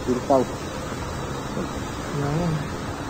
Ir tahu. Ya.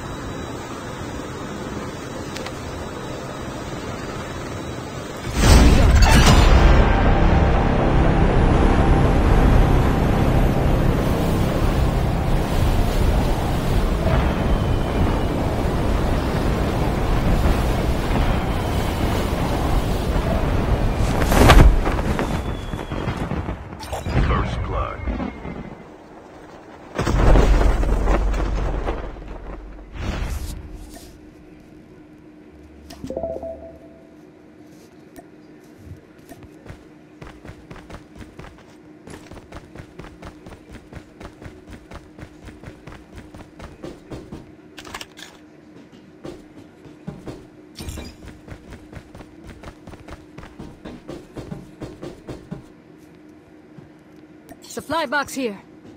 Supply box here.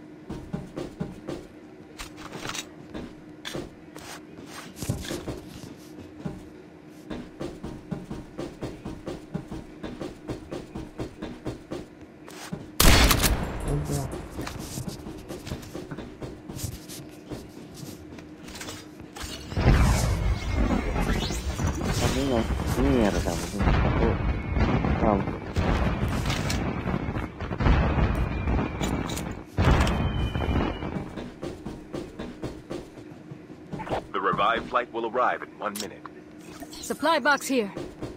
Mierda, vamos. The revived flight will arrive in 1 minute. Supply box here.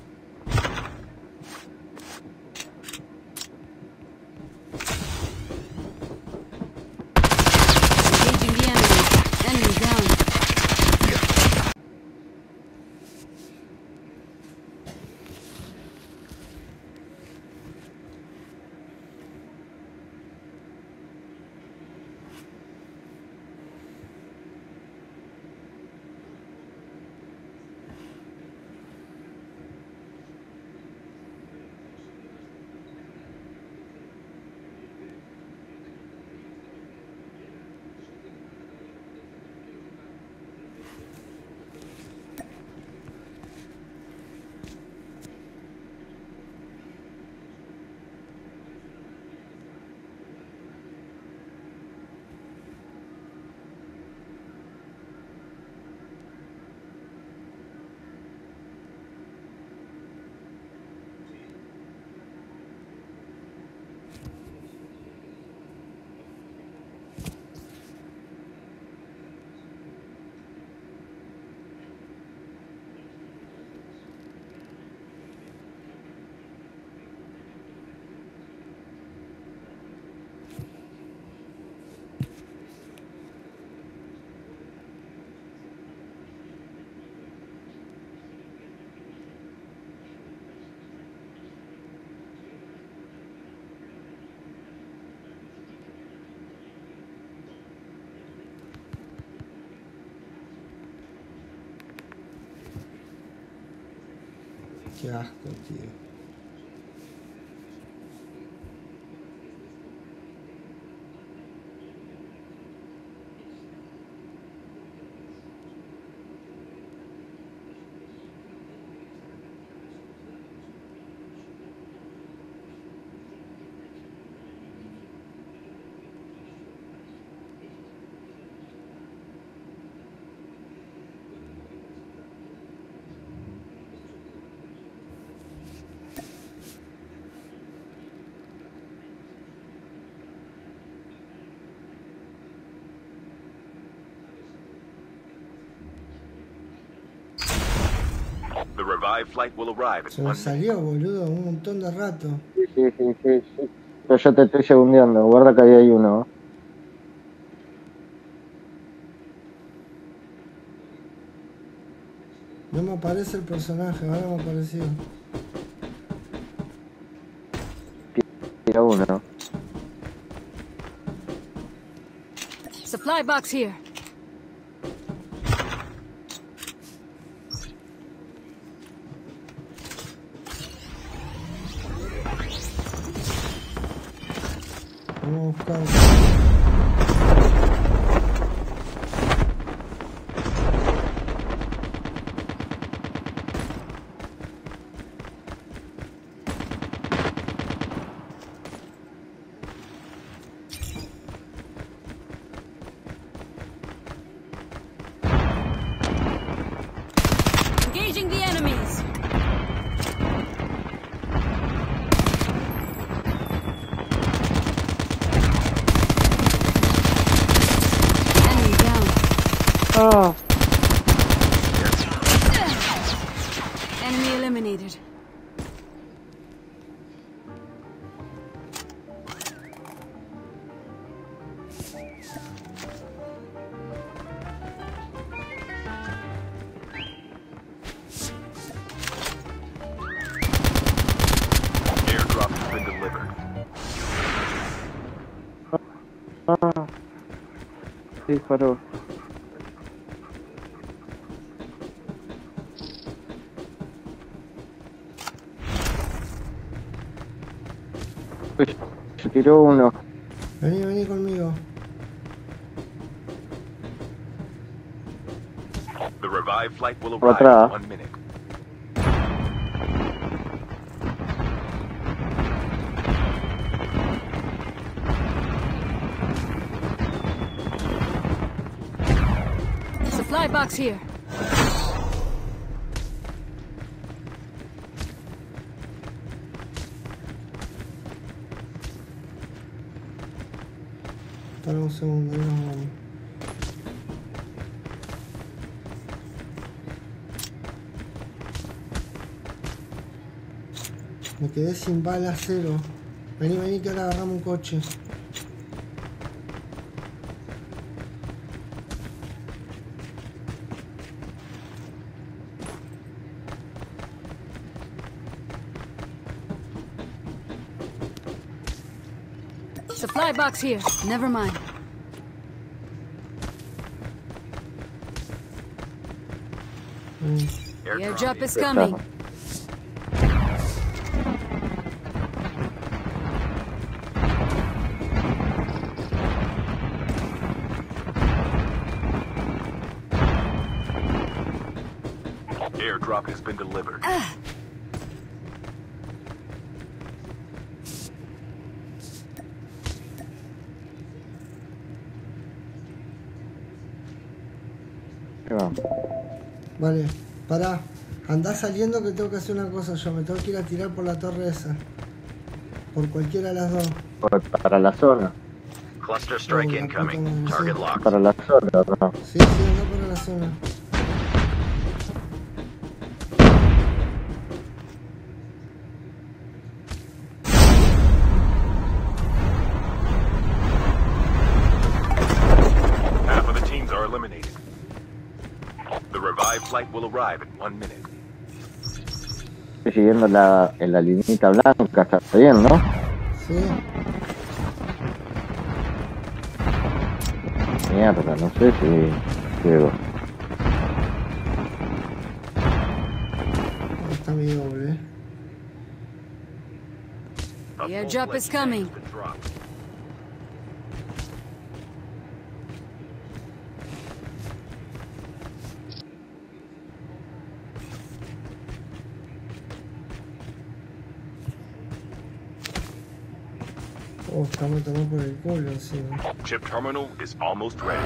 Engaging the enemy. Enemy down. Qué asco, tío. The revived flight will arrive in Se me 1 minute. salió, boludo, un montón de rato. Sí. Pero yo te estoy segundeando. Guarda que ahí hay uno. No me aparece el personaje, ahora me apareció. Tira uno. Supply box here. Vamos a buscar. Ah, Enemy eliminated. Airdrop has been delivered. disparó. Uy, se tiró uno. Vení, vení conmigo. The revived flight will Por arrive atrás. in 1 minute. Supply box here. Para un segundo, ahí nos vamos. Me quedé sin bala cero. Vení, vení que ahora agarramos un coche. Supply box here. Never mind. The airdrop is coming. Airdrop has been delivered. Ahí va. Vale, pará. Andá saliendo que tengo que hacer una cosa yo. Me tengo que ir a tirar por la torre esa. Por cualquiera de las dos. Para la zona. Cluster strike Oh, la incoming. puta madre, Target sí. locked. Para la zona, ¿no? Sí, andá para la zona. Half of the teams are eliminated. The revived flight will arrive in 1 minute. Estoy siguiendo en la linita blanca, está bien, ¿no? Sí. Mierda, no sé si llego. Ahí está mi doble. A The airdrop full-fledged is coming. tank has been dropped. Oh, estamos tomando por el culo encima. Chip terminal is almost ready.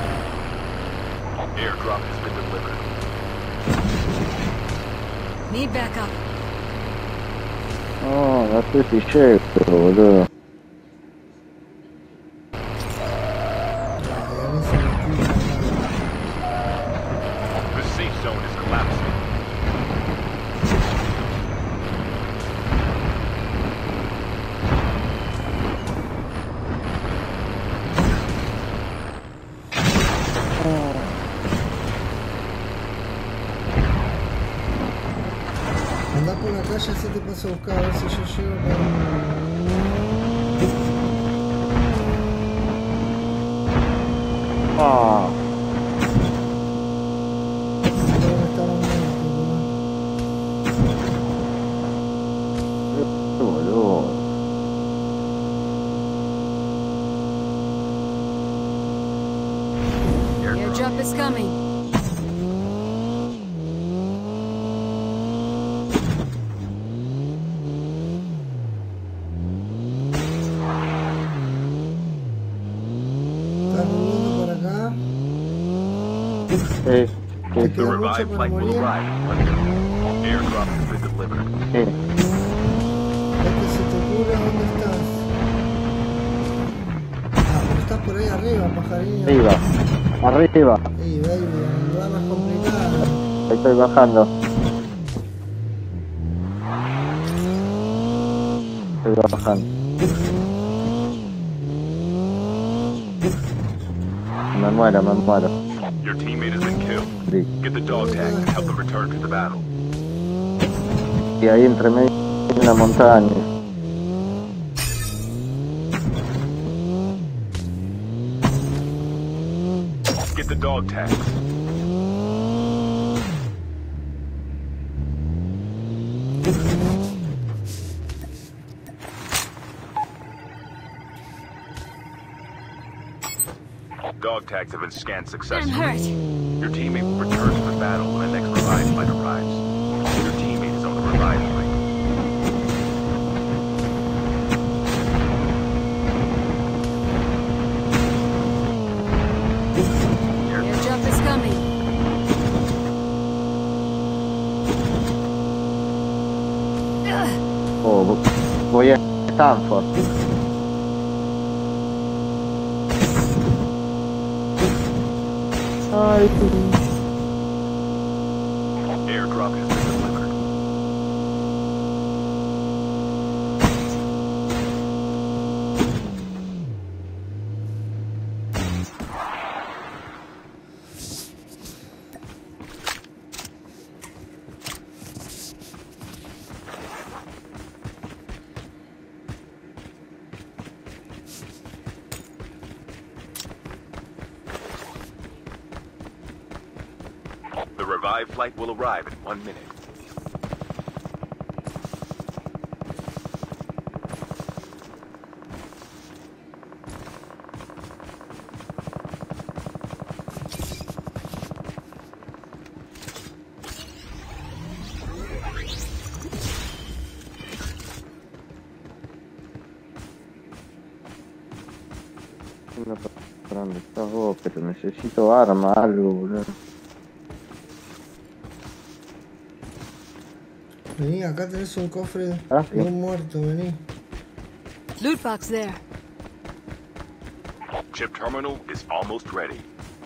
Airdrop has been delivered. Need backup. No, no sé si llego, boludo. Ay, a mí se me tira. The safe zone is collapsing. Andá por la calle así te paso a buscar a ver si yo llego con... Ah, ¿Dónde estamos muertos, qué boludo. The airdrop is coming. ¿Estás viniendo por acá? Sí, ¿Te sí, The queda mucho revived para flight will morir? arrive in 1 minute. Airdrop has been delivered. sí. Es que se te ocurre dónde estás. Ah, pero estás por ahí arriba, pajarillo. Arriba, arriba. Ahí, baby. estoy bajando. Estoy bajando. Me muero. Your teammate has been killed. Sí. Get the dog tags and help them return to the battle. Y ahí entre medio hay una montaña. Get the dog tags. Dog tags have been scanned I'm successfully. hurt. Your teammate will return to the battle when the next revive flight arrives. Your teammate is on the revive flight. Airdrop is coming. Oh, voy a Stanford. Ay, Airdrop has been delivered. The revive flight will arrive in 1 minute. ¿Para dónde estás vos? Pero necesito arma, algo, boludo. Vení, acá tenés un cofre de Sí. un muerto, vení. Loot box there. Chip terminal is almost ready.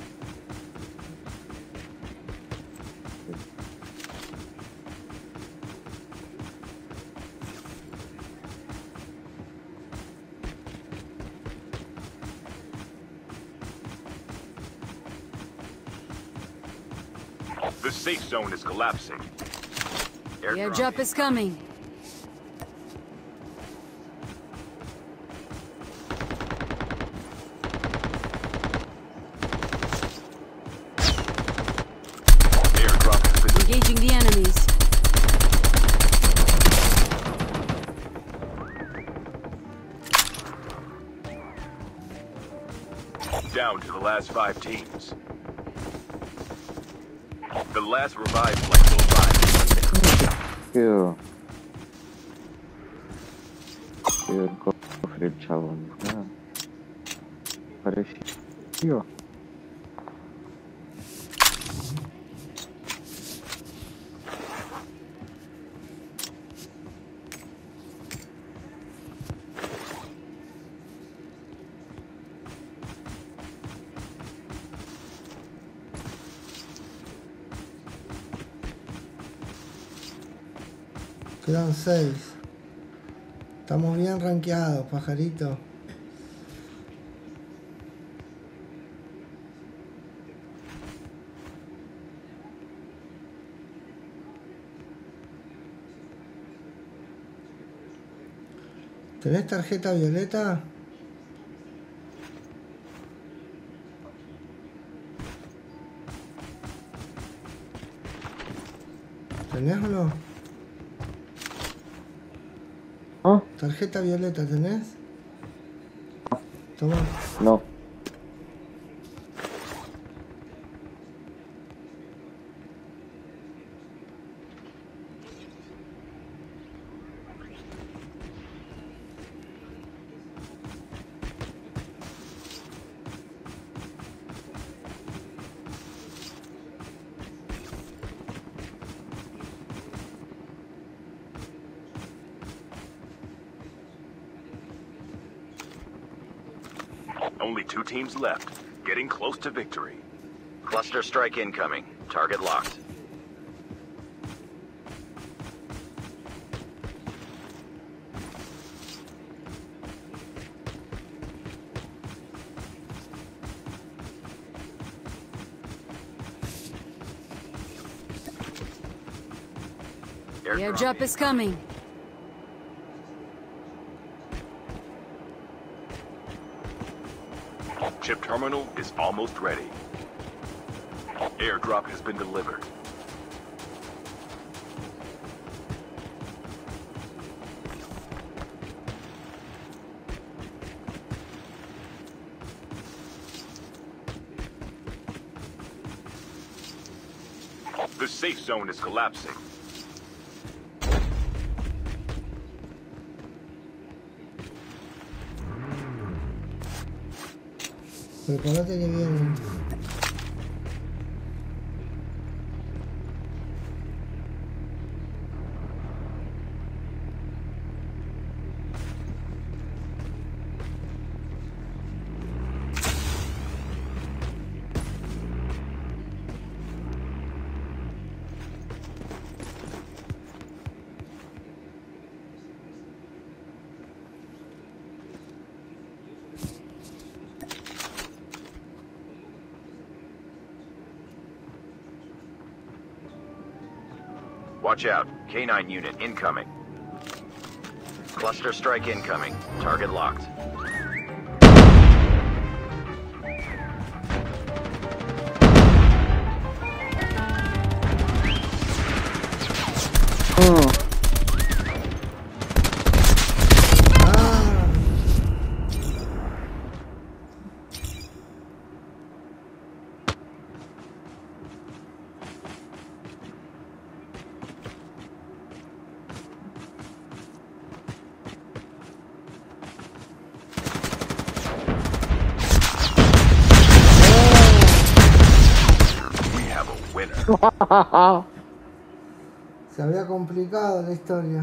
The safe zone is collapsing. The airdrop is coming. Airdrop has been Engaging the enemies. down to the last 5 teams. The last revive flight will arrive. Quedó el cofre, el chabón. Ah, pareció. Quedan 6. Estamos bien rankeados, pajarito. ¿Tenés tarjeta violeta? ¿Tenés o no? ¿Ah? ¿Tarjeta violeta tenés? Toma. No. Only 2 teams left, getting close to victory. Cluster strike incoming. Target locked. The airdrop is coming. Chip terminal is almost ready. Airdrop has been delivered. The safe zone is collapsing. Prepárate que vienen. Watch out. K9 unit incoming. Cluster strike incoming. Target locked. Se había complicado la historia.